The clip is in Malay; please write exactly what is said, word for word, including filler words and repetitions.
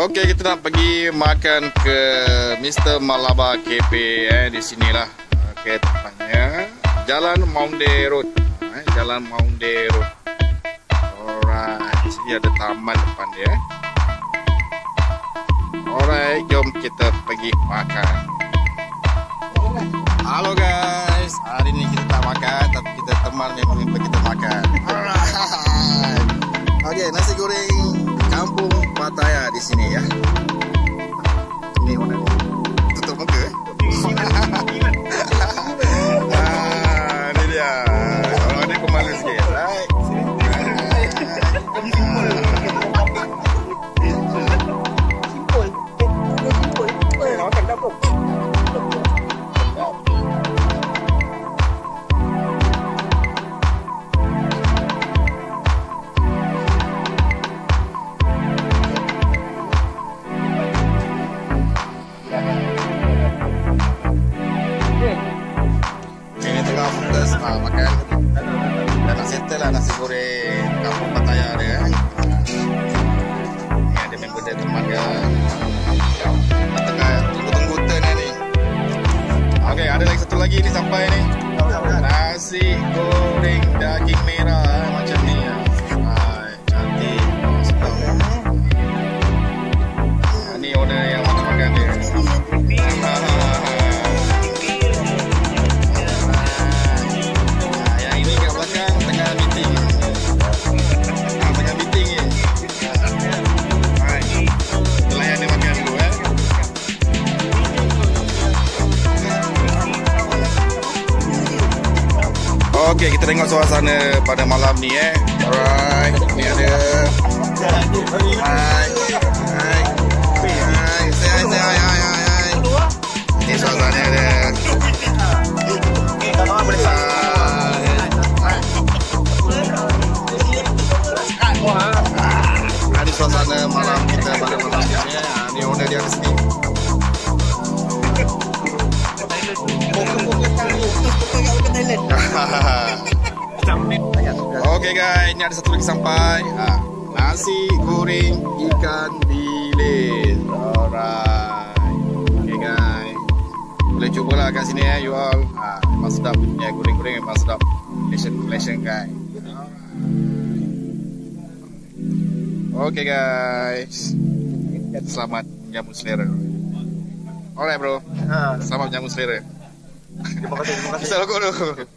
Okey, kita nak pergi makan ke Mister Malabar Cafe eh di sinilah. Okey, tempatnya Jalan Maunde Road. Eh, Jalan Maunde Road. Alright, di sini ada taman depan dia. Alright, jom kita pergi makan. Halo guys, hari ni kita tak makan tapi kita teman memang member kita makan. Alright. Okey, nasi goreng Kampung Pattaya di sini ya. Ini mana ni? Tutup muka. Ah, ni dia. Kalau ada kemalu sikit, right? Simpul. Dia simpul. Simpul. Makan tak apa. Ah, makan dah nak settle lah nasi goreng Kampung Pattaya dia. Ni ada member dia teman dia tengah tunggu-tunggu turn ni. Ok, ada lagi satu lagi ni sampai ni. Nasi goreng daging merah macam ni. Hai, cantik. Oh, sedap. Ni owner yang makan-makan dia. Okey, kita tengok suasana pada malam ni eh. Alright, ni ada. Hai. Hai. Hai, say hi, say hi, hai, hai, hai. Ni suasana dia. Ah, ni suasana malam kita pada malam ni eh. Ni owner dia di sini. Okey guys, ini ada satu lagi sampai. Ha, nasi goreng ikan bilis. Alright. Okey guys, boleh cubalah kat sini eh, you all. Ha, memang sedap punya goreng-goreng, memang sedap. Malaysian, Malaysian guys. Okey guys, selamat menyambut selera. Alright bro, selamat menyambut selera. Terima kasih, terima kasih. Bisa lokok dulu.